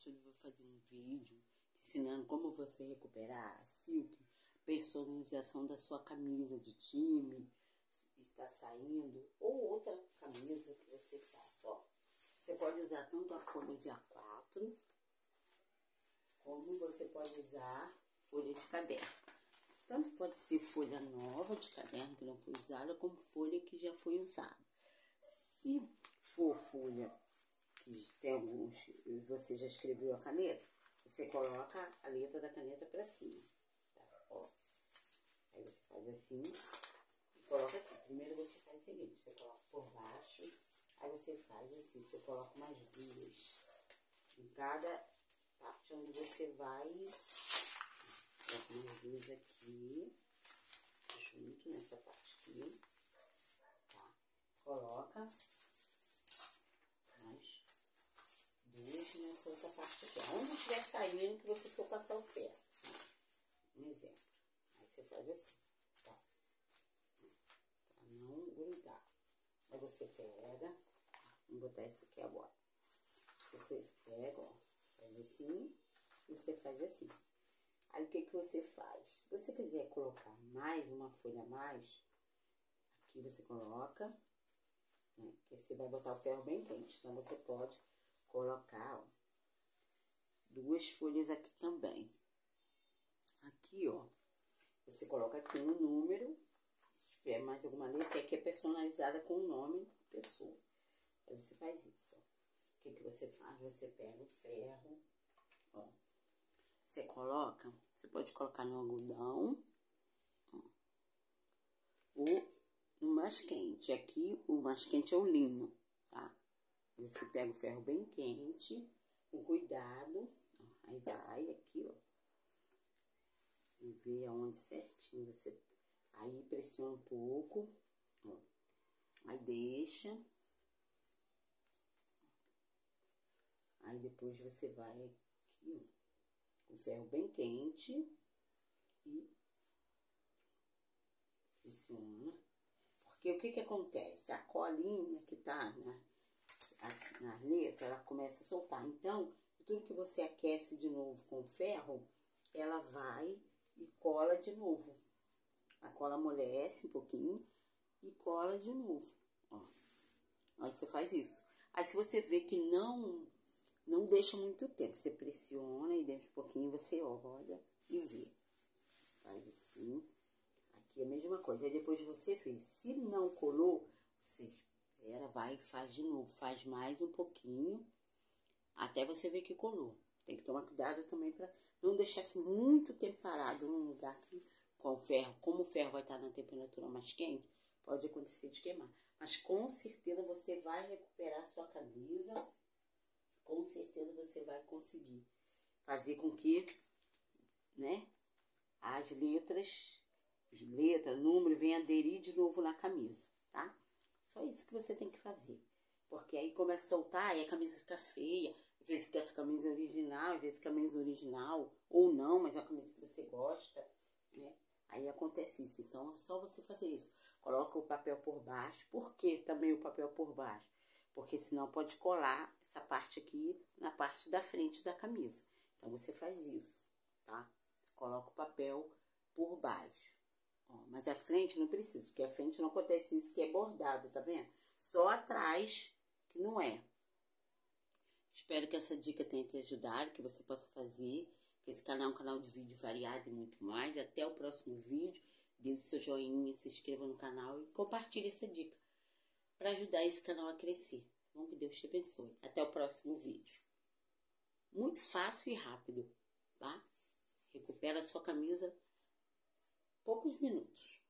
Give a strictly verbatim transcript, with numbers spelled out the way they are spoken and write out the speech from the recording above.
Astro vai fazer um vídeo te ensinando como você recuperar a silk, personalização da sua camisa de time, está saindo, ou outra camisa que você faça, ó. Você pode usar tanto a folha de A quatro, como você pode usar folha de caderno. Tanto pode ser folha nova de caderno que não foi usada, como folha que já foi usada. Se for folha que tem alguns, você já escreveu a caneta, você coloca a letra da caneta para cima, tá? Ó. Aí você faz assim e coloca aqui. Primeiro você faz o seguinte, você coloca por baixo, aí você faz assim, você coloca umas duas em cada parte onde você vai, coloca umas duas aqui, junto nessa parte aqui, tá? Coloca mais duas nessa outra parte aqui, onde estiver saindo que você for passar o ferro, tá? Um exemplo, aí você faz assim, tá? Pra não grudar. Aí você pega, vamos botar esse aqui agora. Você pega, ó, faz assim e você faz assim. Aí o que que você faz? Se você quiser colocar mais uma folha a mais, aqui você coloca, né? Que você vai botar o ferro bem quente, então você pode colocar, ó, duas folhas aqui também. Aqui, ó, você coloca aqui um número, se tiver mais alguma letra, que é personalizada com o nome da pessoa. Aí você faz isso, ó. O que que você faz? Você pega o ferro, ó, você coloca, você pode colocar no algodão, ó, ou no mais quente. Aqui, o mais quente é o linho, tá? Você pega o ferro bem quente, com cuidado, ó, aí vai aqui, ó, e vê aonde certinho você, aí pressiona um pouco, ó, aí deixa, aí depois você vai aqui, ó, com o ferro bem quente e pressiona, porque o que que acontece? A colinha que tá na, na letra, ela começa a soltar, então, tudo que você aquece de novo com o ferro, ela vai e cola de novo. A cola amolece um pouquinho e cola de novo, ó. Aí você faz isso. Aí se você vê que não não deixa muito tempo, você pressiona e deixa um pouquinho, você olha e vê. Faz assim. Aqui é a mesma coisa. Aí depois você vê. Se não colou, você espera, vai e faz de novo. Faz mais um pouquinho até você ver que colou. Tem que tomar cuidado também para não deixar assim muito tempo parado num lugar que, com o ferro, como o ferro vai estar na temperatura mais quente, pode acontecer de queimar. Mas com certeza você vai recuperar a sua camisa, com certeza você vai conseguir fazer com que, né, as letras, as letras, número, venham aderir de novo na camisa, tá? Só isso que você tem que fazer. Porque aí começa a soltar e a camisa fica feia. Às vezes que essa camisa original, às vezes camisa original, ou não, mas é a camisa que você gosta, né? Aí acontece isso. Então é só você fazer isso. Coloca o papel por baixo. Por que também o papel por baixo? Porque senão pode colar essa parte aqui na parte da frente da camisa. Então você faz isso, tá? Coloca o papel por baixo. Ó, mas a frente não precisa, porque a frente não acontece isso que é bordado, tá vendo? Só atrás que não é. Espero que essa dica tenha te ajudado, que você possa fazer. Que esse canal é um canal de vídeo variado e muito mais. Até o próximo vídeo. Dê o seu joinha, se inscreva no canal e compartilhe essa dica para ajudar esse canal a crescer. Bom, que Deus te abençoe. Até o próximo vídeo. Muito fácil e rápido, tá? Recupera a sua camisa em poucos minutos.